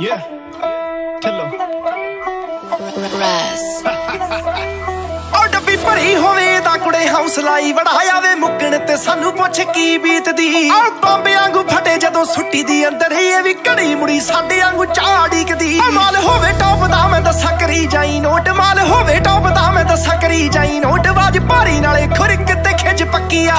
Yeah. Hello. ਡੱਬੀ ਭਰੀ ਹੋਵੇ ਦਾ ਕੁੜੇ ਹੌਸਲਾਈ ਵੜਾਇਆ ਵੇ ਮੁੱਕਣ ਤੇ ਸਾਨੂੰ ਪੁੱਛ ਕੀ ਬੀਤਦੀ ਬੰਬੇ ਵਾਂਗੂ ਫਟੇ ਜਦੋਂ ਸੁੱਟੀ ਦੀ ਅੰਦਰ ਇਹ ਵੀ ਘੜੀ ਮੁੜੀ ਸਾਡੇ ਵਾਂਗੂ ਝਾੜੀਕਦੀ ਮਾਲ ਹੋਵੇ ਟੌਪ ਦਾ ਮੈਂ ਦੱਸਾਂ ਕਰੀ ਜਾਈ ਨੋਟ ਮਾਲ ਹੋਵੇ ਟੌਪ ਦਾ ਮੈਂ ਦੱਸਾਂ ਕਰੀ ਜਾਈ ਨੋਟ ਬਾਜ ਭਾਰੀ ਨਾਲੇ ਖੁਰਕ ਤੇ ਖਿੱਚ ਪੱਕੀਆ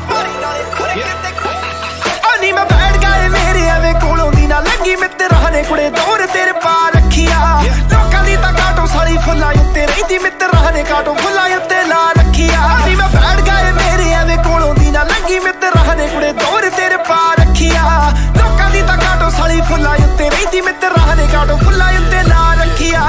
ਨੀ ਮੈਂ ਬੈਠ ਗਏ ਮੇਰੇ ਐਵੇਂ ਕੋਲੋਂ ਦੀ ਨਾ ਲੱਗੀ ਮਿੱਤਰਾਂ ਨੇ ਕੁੜੇ ਦੌਰ ਤੇਰੇ ਪਾ ਰੱਖੀਆ ਲੋਕਾਂ ਦੀ ਤਾਂ ਕਾਟੋ ਸਾਲੀ ਫੁੱਲਾਂ ਉੱਤੇ ਰਹਿੰਦੀ ਮਿੱਤਰਾਂ ਨੇ ਕਾਟੋ ਫੁੱਲਾਂ ਉੱਤੇ ਲਾ ਰੱਖੀਆ ਨੀ ਮੈਂ ਬੈਠ ਗਏ ਮੇਰੇ ਐਵੇਂ ਕੋਲੋਂ ਦੀ ਨਾ ਲੱਗੀ ਮਿੱਤਰਾਂ ਨੇ ਕੁੜੇ ਦੌਰ ਤੇਰੇ ਪਾ ਰੱਖੀਆ ਲੋਕਾਂ ਦੀ ਤਾਂ ਕਾਟੋ ਸਾਲੀ ਫੁੱਲਾਂ ਉੱਤੇ ਰਹਿੰਦੀ ਮਿੱਤਰਾਂ ਨੇ ਕਾਟੋ ਫੁੱਲਾਂ ਉੱਤੇ ਲਾ ਰੱਖੀਆ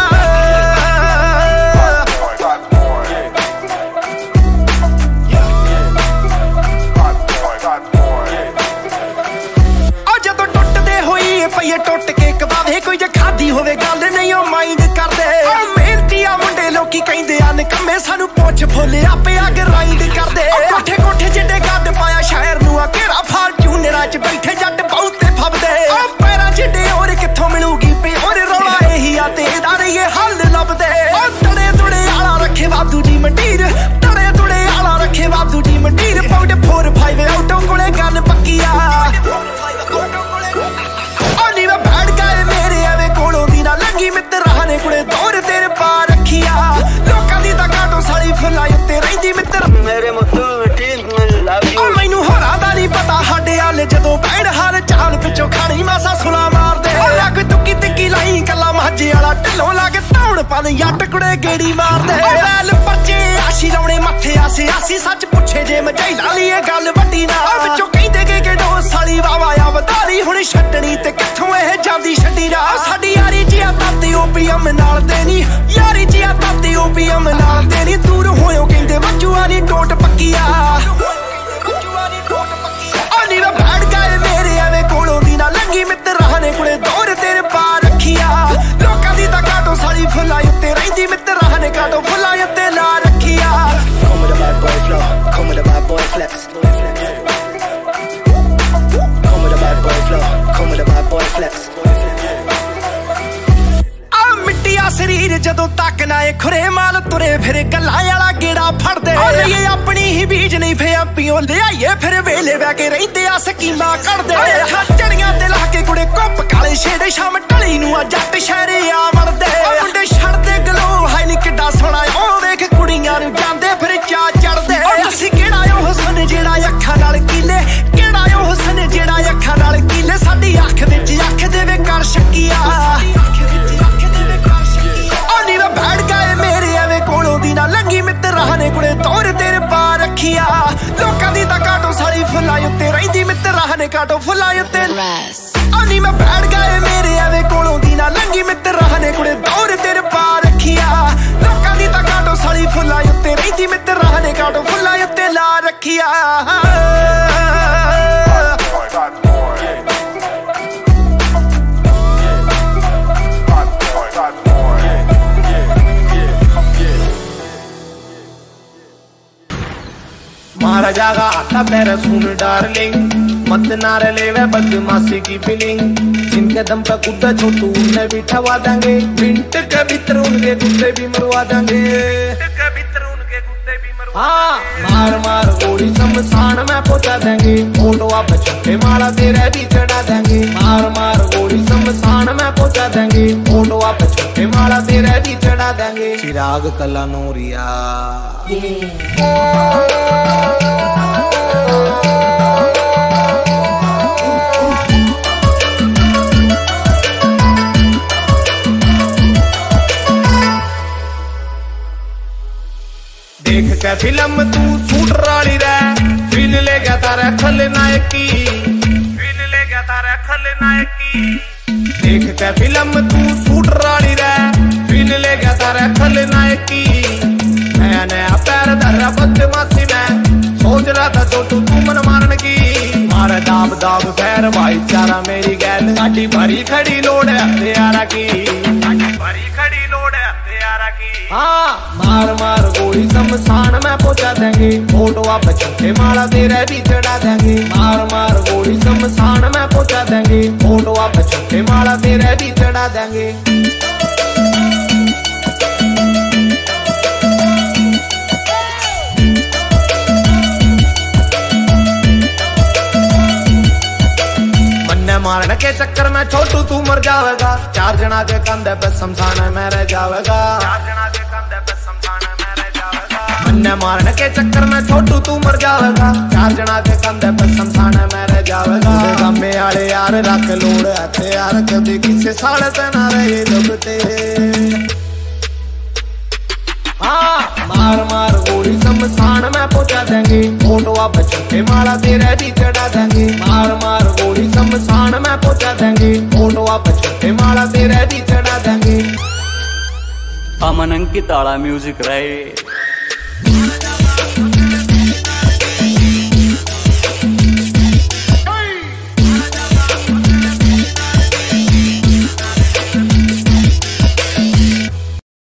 ਪਈਏ ਟੁੱਟ ਕੇ ਕਵਾਵੇ ਕੋਈ ਜੇ ਖਾਦੀ ਹੋਵੇ ਗੱਲ ਨਹੀਂ ਉਹ ਮਾਈਂਡ ਕਰਦੇ ਮਿਹਨਤੀਆ ਮੁੰਡੇ ਲੋਕੀ ਕਹਿੰਦੇ ਆ ਨਿਕੰਮੇ ਸਾਨੂੰ ਪੁੱਛ ਫੁੱਲ ਆਪੇ ਆ ਗਰਾਈਂਡ ਕਰਦੇ ਕੋਠੇ ਕੋਠੇ ਜਿੱਡੇ ਗੱਡ ਪਾਇਆ ਸ਼ਹਿਰ ਨੂੰ ਆ ਕਿਹੜਾ ਫਾਰਚੂਨਰਾਂ 'ਚ ਬੈਠੇ ਜੱਟ ਬਹੁਤੇ ਫੱਬਦੇ ਪੈਰਾਂ ਜਿੱਡੇ ਹੋਰ ਕਿੱਥੋਂ ਮਿਲੂਗੀ ਪਿਓਰ ਰੌਲਾ ਇਹੀ ਆ ਤੇ ਇਹਦਾ ਰਹੀਏ ਹੱਲ ਲੱਭਦੇ ਤੜੇ ਤੁੜੇ ਆਲਾ ਰੱਖੇ ਵਾਧੂ ਦੀ ਮੰਡੀਰ ਤੜੇ ਤੁੜੇ ਆਲਾ ਰੱਖੇ ਵਾਧੂ ਦੀ ਮੰਡੀਰ ਪੌਂਡ 4-5 ਆਟੋ ਕੋਲੇ ਗੱਲ ਪੱਕੀ ਆ ਮਿੱਤਰਾਂ ਨੇ ਕੁੜੇ ਦੌਰ ਤੇਰੇ ਪਾ ਰੱਖੀਆ ਲੋਕਾਂ ਦੀ ਤਾਂ ਕਾਟੋ ਸਾਲੀ ਫੁੱਲਾਂ ਉੱਤੇ ਰਹਿੰਦੀ ਮਿੱਤਰ ਮੇਰੇ ਮੈਨੂੰ ਹੋਰਾਂ ਦਾ ਨਹੀਂ ਪਤਾ ਸਾਡੇ ਆਲੇ ਜਦੋਂ ਬੈਠ ਹਰ ਚਾਲ ਪਿੱਛੋਂ ਖਾਣੀ ਮਾਸਾ ਸੁਲਾ ਮਾਰਦੇ ਲੱਗ ਤੁੱਕੀ ਤਿੱਕੀ ਲਾਈ ਕੱਲਾ ਮਾਝੇ ਵਾਲਾ ਢਿੱਲੋਂ ਲਾ ਕੇ ਧੌਣ ਪਨ ਜੱਟ ਕੁੜੇ ਗੇੜੀ ਮਾਰਦੇ ਵੈਲ ਪਰਚੇ ਆਸ਼ੀ ਲਾਉਣੇ ਮੱਥੇ ਆਸੇ ਆਸੀ ਸੱਚ ਪੁੱਛੇ ਜੇ ਮਝਾਈ ਲਾ ਲਈ ਇਹ ਗੱਲ ਵੱਡੀ ਨਾ ਵਿੱਚੋਂ ਕਹਿੰਦੇ ਕਿ ਡੋ ਸਾਲੀ ਵਾਵਾ ਆ ਵਧਾਲੀ ਹੁਣ ਛੱਡਣੀ ਤੇ ਕਿੱਥੋਂ ਇਹ ਜਾਂਦੀ ਛੱਡੀ ਨਾ ਸਾਡੀ ਯਾਰੀ ਜੀ ਤਾਤੇ ਓਪੀਐਮ ਨਾਲ ਦੇਣੀ ਯਾਰੀ ਜੀ ਤਾਤੇ ਓਪੀਐਮ ਨਾਲ ਦੇਣੀ ਦੂਰ ਹੋਇਓ ਕਹਿੰਦੇ ਵੱਜੂਆ ਨੀ ਟੋਟ ਪੱਕੀਆ ਨੀ ਮੈਂ ਬੈਠ ਗਏ ਮੇਰੇ ਐਵੇਂ ਕੋਲੋਂ ਦੀ ਨਾ ਲੰਗੀ ਮਿੱਤਰਾਂ ਨੇ ਕੁੜੇ ਦੌਰ ਤੇਰੇ ਪਾ ਰੱਖੀਆ ਲੋਕਾਂ ਦੀ ਤਾਂ ਕਾਟੋ ਸਾਲੀ ਫੁੱਲਾਂ ਉੱਤੇ ਰਹਿੰਦੀ ਮਿੱਤਰਾਂ ਨੇ ਕਾਟੋ ਫੁੱਲਾਂ ਉੱਤੇ ਲਾ ਰੱਖੀਆ come with a bad boy flow come with a bad boy flex come with a bad boy flow come with a bad boy flex ਸਰੀਰ ਜਦੋਂ ਤੱਕ ਨਾ ਇਹ ਖੁਰੇ ਮਾਲ ਤੁਰੇ ਫਿਰ ਗੱਲਾਂ ਵਾਲਾ ਗੇੜਾ ਫੜਦੇ ਲਈਏ ਆਪਣੀ ਹੀ ਬੀਜ ਨਹੀਂ ਫੇ ਪੀਓ ਲਿਆਈਏ ਫਿਰ ਵੇਲੇ ਬਹਿ ਕੇ ਰਹਿੰਦੇ ਆ ਸਕੀਮਾਂ ਕੱਢਦੇ ਚੜੀਆਂ ਤੇ ਲਾ ਕੇ ਕੁੜੇ ਕੁੱਪ ਕਾਲੇ ਛੇੜੇ ਸ਼ਾਮ ਢਲੀ ਨੂੰ ਆ ਜੱਟ ਸ਼ਹਿਰੇ ਆ ਵੜਦੇ ਮੁੰਡੇ ਛੱਡਦੇ ਗਲੋ ਹਾਈ ਨੀ ਕਿੱਡਾ ਸੋਹਣਾ ਉਹ ਵੇਖ ਕੁੜੀਆਂ ਨੂੰ ਜਾਂਦੇ ਫਿਰ ਚਾ ਚੜਦੇ ਅਸੀਂ ਕਿਹੜਾ ਉਹ ਹੁਸਨ ਜਿਹੜਾ ਅੱਖਾਂ ਨਾਲ ਕੀਲੇ ਕਿਹੜਾ ਉਹ ਹੁਸਨ ਜਿਹੜਾ ਅੱਖਾਂ ਨਾਲ ਕੀਲੇ ਸਾਡੀ ਅੱਖ ਵਿੱਚ ਅੱਖ ਦੇਵੇ ਕਰ ਸ਼ੱਕੀਆ ਬੈਠ ਗਏ ਮੇਰੇ ਐਵੇਂ ਕੋਲੋਂ ਦੀ ਨਾ ਲੰਗੀ ਮਿੱਤਰਾਂ ਨੇ ਕੁੜੇ ਦੌਰ ਤੇਰੇ ਪਾ ਰੱਖੀਆ ਲੋਕਾਂ ਦੀ ਤਾਂ ਕਾਟੋ ਸਾਲੀ ਫੁੱਲਾਂ ਉੱਤੇ ਰਹਿੰਦੀ ਮਿੱਤਰਾਂ ਨੇ ਕਾਟੋ ਫੁੱਲਾਂ ਉੱਤੇ ਨੀ ਮੈਂ ਬੈਠ ਗਏ ਮੇਰੇ ਐਵੇਂ ਕੋਲੋਂ ਦੀ ਨਾ ਲੰਗੀ ਮਿੱਤਰਾਂ ਨੇ ਕੁੜੇ ਦੌਰ ਤੇਰੇ ਪਾ ਰੱਖੀਆ ਲੋਕਾਂ ਦੀ ਤਾਂ ਕਾਟੋ ਸਾਲੀ ਫੁੱਲਾਂ ਉੱਤੇ ਰਹਿੰਦੀ ਮਿੱਤਰਾਂ ਨੇ ਕਾਟੋ ਫੁੱਲਾਂ ਉੱਤੇ ਲਾ ਰੱਖੀਆ मारा जागा आता पैरा सुन डार्लिंग मत नारे लेवे बदमाशी की फीलिंग जिनके दम पे गुड्डा छोटू उन्हें भी ठवा देंगे मिनट के भीतर उनके गुड्डे भी मरवा देंगे हाँ मार मार गोली शमशान में पहुंचा देंगे फोटो आप छुट्टे माला तेरे भी चढ़ा देंगे मार मार गोली शमशान में पहुंचा देंगे फोटो आप छुट्टे माला तेरे भी चढ़ा देंगे चिराग कला नूरिया देख के फिल्म तू शूटर वाली रे फील ले गया तारा खलनायक की फील ले गया तारा खलनायक की देख के फिल्म तू शूटर वाली रे फील ले गया तारा खलनायक की नया नया पैर धरा बदमाशी में सोच रहा था तो तू मन मारन की मारे दाब दाब पैर भाईचारा मेरी गैल गाड़ी भरी खड़ी लोड है हथियारा की भरी खड़ी लोड है हथियारा की हाँ मार मार गोली शमशान में पहुंचा देंगे फोटो आप छठे माला तेरे भी चढ़ा देंगे मार मार गोली शमशान में पहुंचा देंगे फोटो आप छठे माला तेरे भी देंगे। मन्ने मारने के चक्कर में छोटू तू मर जावेगा, 4 जना के कंधे पे शमशान में रह जावेगा, 4 जना के कंधे पे शमशान में रह जावेगा। मन्ने मारने के चक्कर में छोटू तू मर जावेगा, 4 जना के कंधे पे शमशान में रह जावेगा। गमे आले यार रख लोड़ हथे यार, कभी किसे साढ़े तना रहे दुखते। हाँ मार मार गोली शमशान में पहुंचा देंगे, फोटोआ बच्चे माला तेरे भी चढ़ा देंगे। मार मार गोली शमशान में पहुंचा देंगे, फोटोआ बच्चे माला तेरे भी चढ़ा देंगे। अमन अंकित आला म्यूजिक रहे।